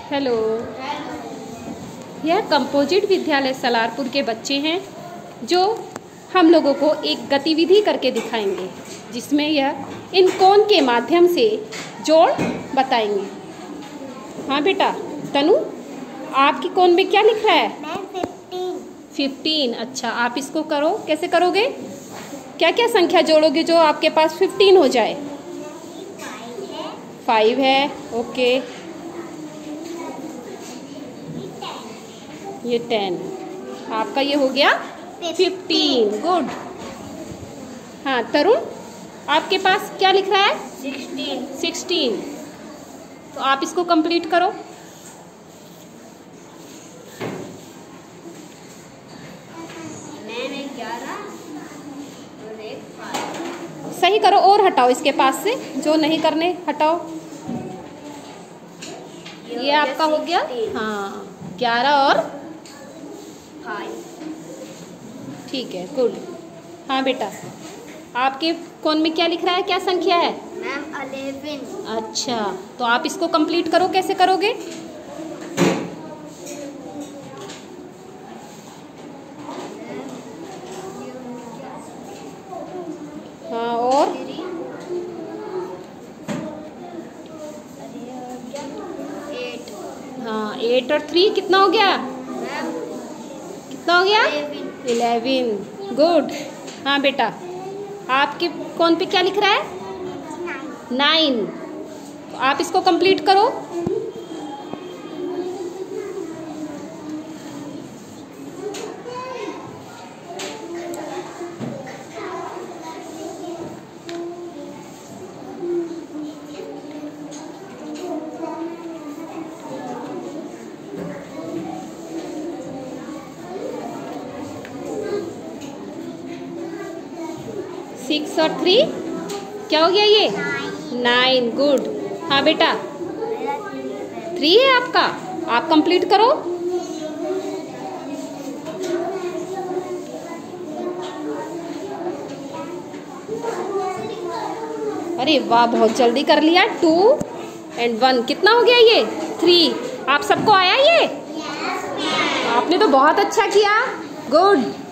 Hello. यह composite विद्यालय सलारपुर के बच्चे हैं जो हम लोगों को एक गतिविधि करके दिखाएंगे, जिसमें यह इन कोण के माध्यम से जोड़ बताएंगे। हाँ बेटा, तनु आपकी कोण में क्या लिख रहा है? मैं 15। अच्छा, आप इसको करो। कैसे करोगे? क्या क्या संख्या जोड़ोगे जो आपके पास 15 हो जाए? 5 है। ओके, ये 10। आपका ये हो गया 15। गुड। हाँ तरुण, आपके पास क्या लिख रहा है? 16। तो आप इसको कंप्लीट करो। मैंने 11 और एक 5। सही करो और हटाओ इसके पास से, जो नहीं करने हटाओ। ये आपका हो गया। हाँ, 11 और 5। ठीक है, गुड। हाँ बेटा, आपके कोण में क्या लिख रहा है? क्या संख्या है? मैम 11। अच्छा, तो आप इसको कंप्लीट करो। कैसे करोगे? हाँ, और 8। हाँ, 8 और 3 कितना हो गया? मैम कितना हो गया? 11। गुड। हाँ बेटा, आपके कोण पे क्या लिख रहा है? 9। तो आप इसको कंप्लीट करो। सिक्स और 3 क्या हो गया? ये 9। गुड। हाँ बेटा, 3 है आपका। आप कंप्लीट करो। अरे वाह, बहुत जल्दी कर लिया। 2 और 1 कितना हो गया? ये 3। आप सबको आया ये? आपने तो बहुत अच्छा किया। गुड।